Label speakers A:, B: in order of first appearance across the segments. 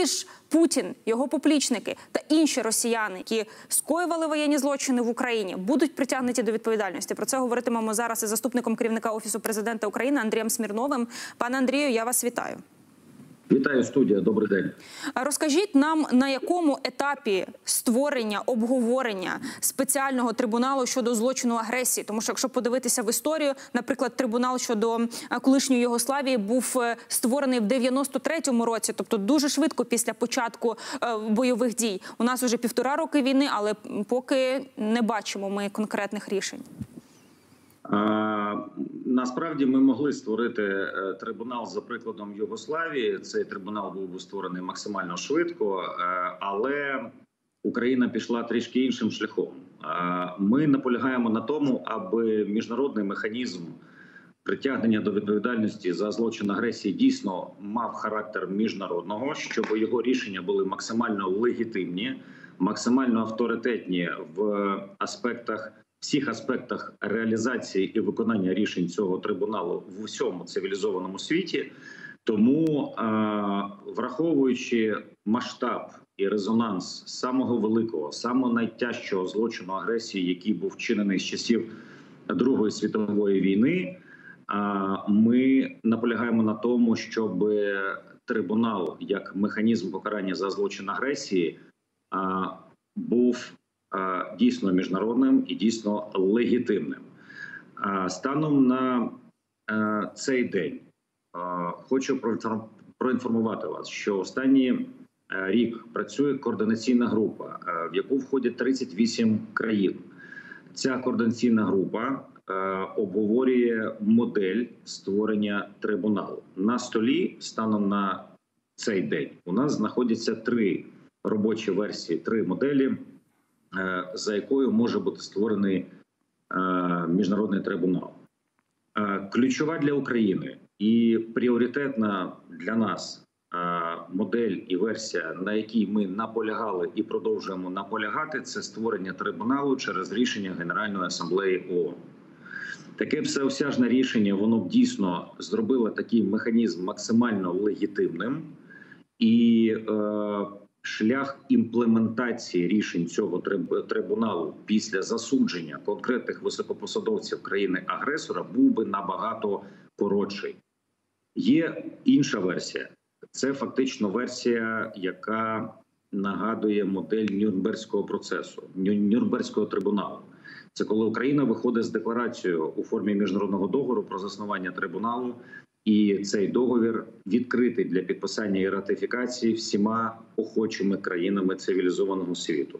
A: коли ж Путін, його поплічники та інші росіяни, які скоювали воєнні злочини в Україні, будуть притягнуті до відповідальності? Про це говоритимемо зараз із заступником керівника Офісу президента України Андрієм Смірновим. Пане Андрію, я вас вітаю.
B: Вітаю, студія. Добрий день.
A: Розкажіть нам, на якому етапі створення, обговорення спеціального трибуналу щодо злочину агресії? Тому що, якщо подивитися в історію, наприклад, трибунал щодо колишньої Югославії був створений в 93-му році, тобто дуже швидко після початку бойових дій. У нас вже 1,5 роки війни, але поки не бачимо ми конкретних рішень.
B: Насправді ми могли створити трибунал за прикладом Югославії. Цей трибунал був би створений максимально швидко, але Україна пішла трішки іншим шляхом. Ми наполягаємо на тому, аби міжнародний механізм притягнення до відповідальності за злочин агресії дійсно мав характер міжнародного, щоб його рішення були максимально легітимні, максимально авторитетні в всіх аспектах реалізації і виконання рішень цього трибуналу в усьому цивілізованому світі. Тому, враховуючи масштаб і резонанс самого великого, самого найтяжчого злочину агресії, який був вчинений з часів Другої світової війни, ми наполягаємо на тому, щоб трибунал як механізм покарання за злочин агресії був дійсно міжнародним і дійсно легітимним. Станом на цей день хочу проінформувати вас, що останній рік працює координаційна група, в яку входять 38 країн. Ця координаційна група обговорює модель створення трибуналу. На столі станом на цей день у нас знаходяться 3 робочі версії, 3 моделі, за якою може бути створений міжнародний трибунал. Ключова для України і пріоритетна для нас модель і версія, на якій ми наполягали і продовжуємо наполягати, це створення трибуналу через рішення Генеральної асамблеї ООН. Таке всеосяжне рішення, воно б дійсно зробило такий механізм максимально легітимним, і шлях імплементації рішень цього трибуналу після засудження конкретних високопосадовців країни-агресора був би набагато коротший. Є інша версія. Це фактично версія, яка нагадує модель Нюрнберзького процесу, Нюрнберзького трибуналу. Це коли Україна виходить з декларацією у формі міжнародного договору про заснування трибуналу, і цей договір відкритий для підписання і ратифікації всіма охочими країнами цивілізованого світу.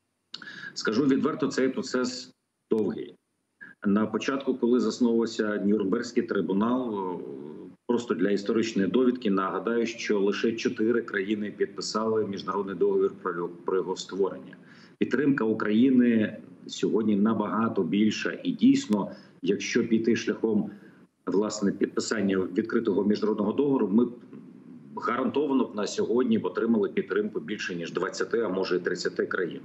B: Скажу відверто, цей процес довгий. На початку, коли засновувався Нюрнберзький трибунал, просто для історичної довідки нагадаю, що лише 4 країни підписали міжнародний договір про його створення. Підтримка України сьогодні набагато більша, і дійсно, якщо піти шляхом власне підписання відкритого міжнародного договору, ми гарантовано б на сьогодні отримали підтримку більше ніж 20, а може і 30 країн.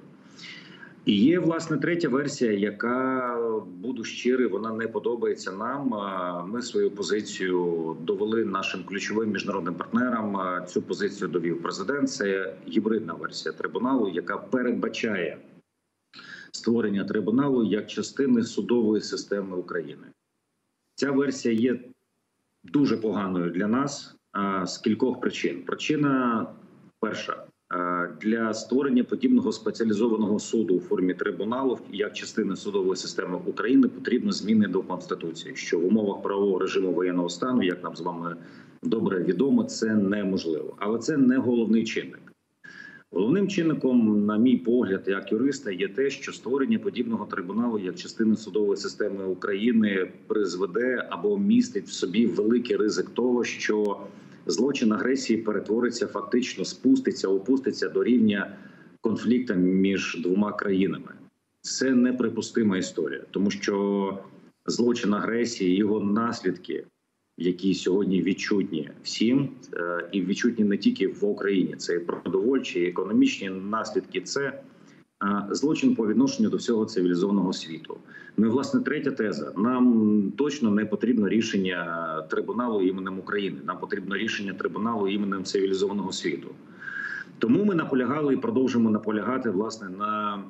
B: І є, власне, третя версія, яка, буду щирий, вона не подобається нам. Ми свою позицію довели нашим ключовим міжнародним партнерам. Цю позицію довів президент. Це гібридна версія трибуналу, яка передбачає створення трибуналу як частини судової системи України. Ця версія є дуже поганою для нас з кількох причин. Причина перша. Для створення подібного спеціалізованого суду у формі трибуналу як частини судової системи України потрібно зміни до Конституції, що в умовах правового режиму воєнного стану, як нам з вами добре відомо, це неможливо. Але це не головний чинник. Головним чинником, на мій погляд, як юриста, є те, що створення подібного трибуналу як частини судової системи України призведе або містить в собі великий ризик того, що злочин агресії перетвориться, фактично опуститься до рівня конфлікту між 2 країнами. Це неприпустима історія, тому що злочин агресії, його наслідки, які сьогодні відчутні всім, і відчутні не тільки в Україні, це і продовольчі, і економічні наслідки, це злочин по відношенню до всього цивілізованого світу. Ну і, власне, третя теза. Нам точно не потрібно рішення трибуналу іменем України. Нам потрібно рішення трибуналу іменем цивілізованого світу. Тому ми наполягали і продовжуємо наполягати, власне, на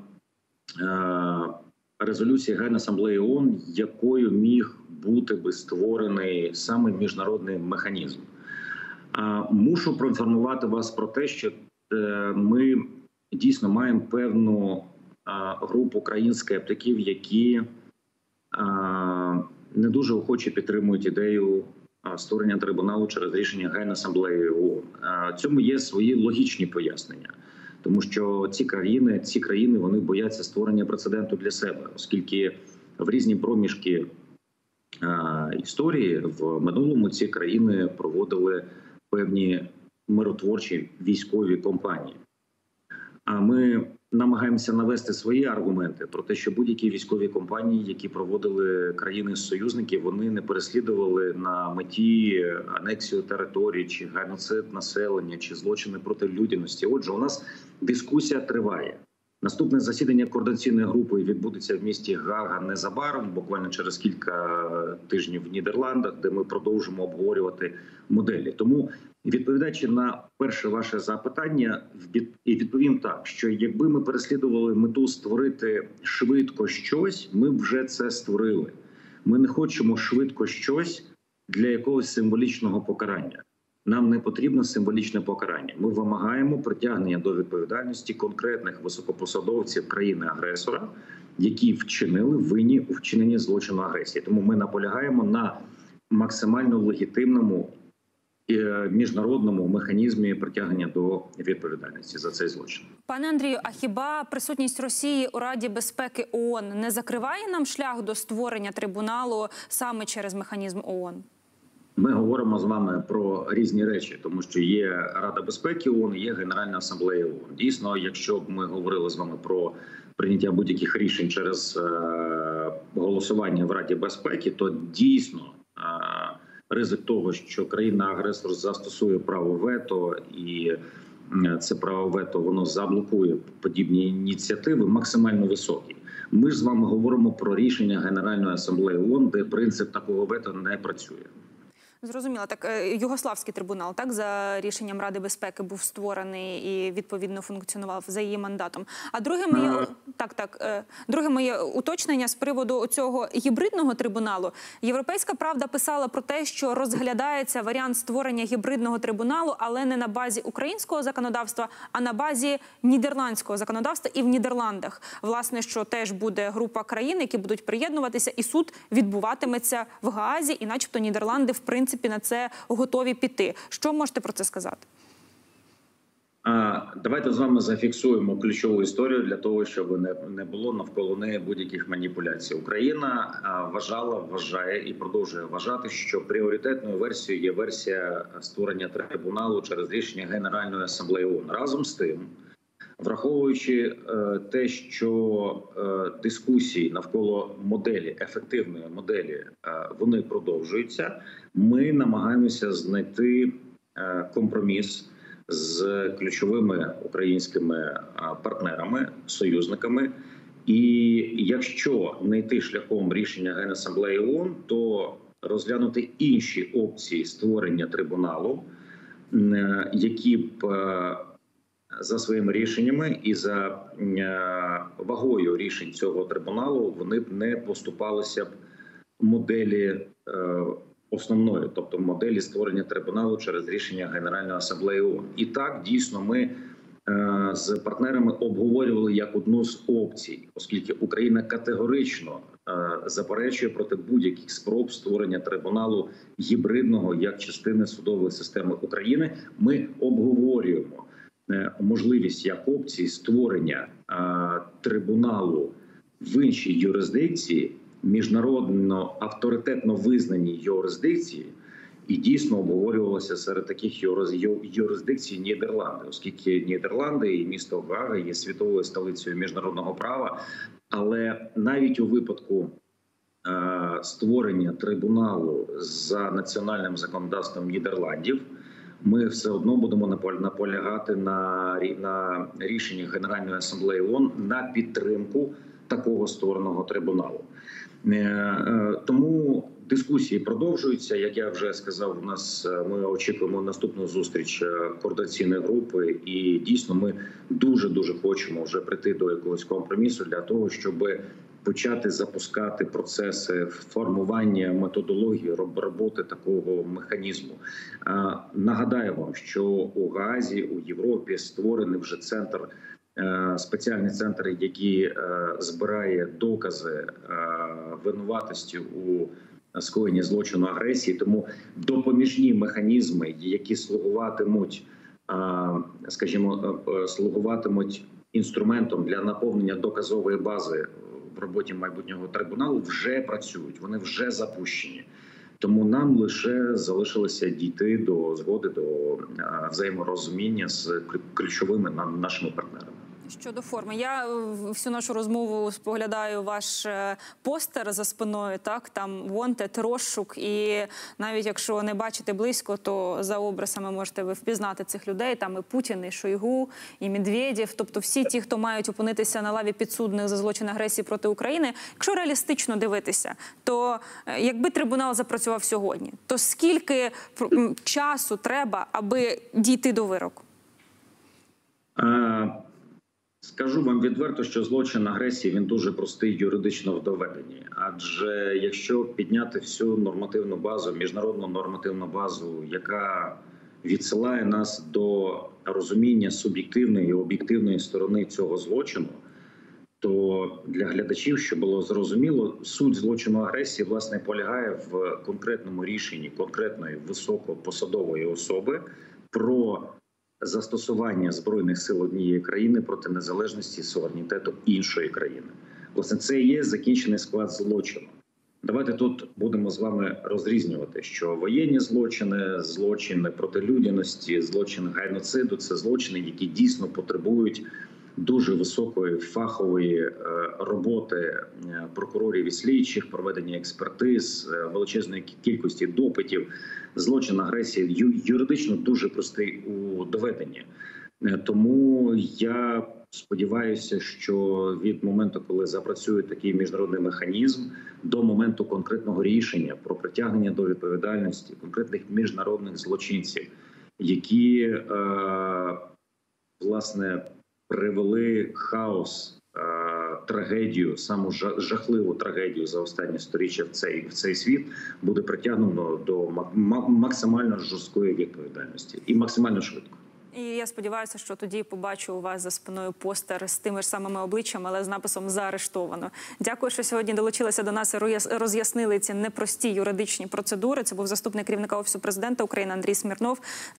B: резолюції Генасамблеї ООН, якою міг бути би створений саме міжнародний механізм. Мушу проінформувати вас про те, що ми дійсно маємо певну групу країн-скептиків, які не дуже охоче підтримують ідею створення трибуналу через рішення Генасамблеї ООН. Цьому є свої логічні пояснення. Тому що ці країни вони бояться створення прецеденту для себе, оскільки в різні проміжки історії в минулому ці країни проводили певні миротворчі військові кампанії. А ми намагаємося навести свої аргументи про те, що будь-які військові кампанії, які проводили країни-союзники, вони не переслідували на меті анексію територій, чи геноцид населення, чи злочини проти людяності. Отже, у нас дискусія триває. Наступне засідання координаційної групи відбудеться в місті Гаага незабаром, буквально через кілька тижнів в Нідерландах, де ми продовжимо обговорювати моделі. Тому, відповідаючи на перше ваше запитання, відповім так, що якби ми переслідували мету створити швидко щось, ми б вже це створили. Ми не хочемо швидко щось для якогось символічного покарання. Нам не потрібно символічне покарання. Ми вимагаємо притягнення до відповідальності конкретних високопосадовців країни-агресора, які вчинили винні у вчиненні злочину агресії. Тому ми наполягаємо на максимально легітимному міжнародному механізмі притягнення до відповідальності за цей злочин.
A: Пане Андрію, а хіба присутність Росії у Раді безпеки ООН не закриває нам шлях до створення трибуналу саме через механізм ООН?
B: Ми говоримо з вами про різні речі, тому що є Рада безпеки ООН, є Генеральна асамблея ООН. Дійсно, якщо б ми говорили з вами про прийняття будь-яких рішень через голосування в Раді безпеки, то дійсно ризик того, що країна-агресор застосує право вето, і це право вето воно заблокує подібні ініціативи, максимально високий. Ми ж з вами говоримо про рішення Генеральної асамблеї ООН, де принцип такого вето не працює.
A: Зрозуміло. Так, Югославський трибунал, так, за рішенням Ради безпеки був створений і, відповідно, функціонував за її мандатом. А друге моє уточнення з приводу цього гібридного трибуналу. Європейська правда писала про те, що розглядається варіант створення гібридного трибуналу, але не на базі українського законодавства, а на базі нідерландського законодавства і в Нідерландах. Власне, що теж буде група країн, які будуть приєднуватися, і суд відбуватиметься в Гаазі, і начебто Нідерланди, в принципі, на це готові піти. Що можете про це сказати?
B: Давайте з вами зафіксуємо ключову історію для того, щоб не було навколо неї будь-яких маніпуляцій. Україна вважає і продовжує вважати, що пріоритетною версією є версія створення трибуналу через рішення Генеральної асамблеї ООН. Разом з тим, враховуючи те, що дискусії навколо моделі, ефективної моделі, вони продовжуються, ми намагаємося знайти компроміс з ключовими українськими партнерами, союзниками. І якщо не йти шляхом рішення Генасамблеї ООН, то розглянути інші опції створення трибуналу, які б за своїми рішеннями і за вагою рішень цього трибуналу вони б не поступалися б моделі основної, тобто моделі створення трибуналу через рішення Генеральної асамблеї ООН. І так, дійсно, ми з партнерами обговорювали як одну з опцій, оскільки Україна категорично заперечує проти будь-яких спроб створення трибуналу гібридного як частини судової системи України. Ми обговорюємо можливість як опції створення трибуналу в іншій юрисдикції, міжнародно авторитетно визнаній юрисдикції, і дійсно обговорювалося серед таких юрисдикцій Нідерланди, оскільки Нідерланди і місто Гаага є світовою столицею міжнародного права. Але навіть у випадку створення трибуналу за національним законодавством Нідерландів, ми все одно будемо наполягати на рішенні Генеральної асамблеї ООН на підтримку такого створеного трибуналу. Тому Дискусії продовжуються. Як я вже сказав, ми очікуємо наступну зустріч координаційної групи, і дійсно ми дуже хочемо вже прийти до якогось компромісу для того, щоб почати запускати процеси формування методології роботи такого механізму. Нагадаю вам, що у Гаазі, у Європі створений вже спеціальний центр, який збирає докази винуватості у скоєнні злочину агресії. Тому допоміжні механізми, які слугуватимуть інструментом для наповнення доказової бази в роботі майбутнього трибуналу, вже працюють, вони вже запущені. Тому нам лише залишилося дійти до згоди, до взаєморозуміння з ключовими нашими партнерами.
A: Щодо форми, я всю нашу розмову споглядаю ваш постер за спиною, так, там «Wanted», розшук, і навіть якщо не бачите близько, то за образами можете ви впізнати цих людей, там і Путін, і Шойгу, і Медведєв, тобто всі ті, хто мають опинитися на лаві підсудних за злочин агресії проти України. Якщо реалістично дивитися, то якби трибунал запрацював сьогодні, то скільки часу треба, аби дійти до вироку?
B: Скажу вам відверто, що злочин агресії, він дуже простий юридично в доведенні. Адже якщо підняти всю нормативну базу, міжнародну нормативну базу, яка відсилає нас до розуміння суб'єктивної і об'єктивної сторони цього злочину, то для глядачів, щоб було зрозуміло, суть злочину агресії, власне, полягає в конкретному рішенні конкретної високопосадової особи про застосування Збройних сил однієї країни проти незалежності і суверенітету іншої країни. Власне, це і є закінчений склад злочину. Давайте тут будемо з вами розрізнювати, що воєнні злочини, злочини проти людяності, злочини геноциду – це злочини, які дійсно потребують дуже високої фахової роботи прокурорів і слідчих, проведення експертиз, величезної кількості допитів. Злочин агресії юридично дуже простий у доведенні. Тому я сподіваюся, що від моменту, коли запрацює такий міжнародний механізм, до моменту конкретного рішення про притягнення до відповідальності конкретних міжнародних злочинців, які, власне, привели хаос, трагедію, саму жахливу трагедію за останні сторіччя в цей світ, буде притягнено до максимально жорсткої відповідальності і максимально швидко.
A: І я сподіваюся, що тоді побачу у вас за спиною постер з тими ж самими обличчями, але з написом «Заарештовано». Дякую, що сьогодні долучилися до нас і роз'яснили ці непрості юридичні процедури. Це був заступник керівника Офісу президента України Андрій Смірнов.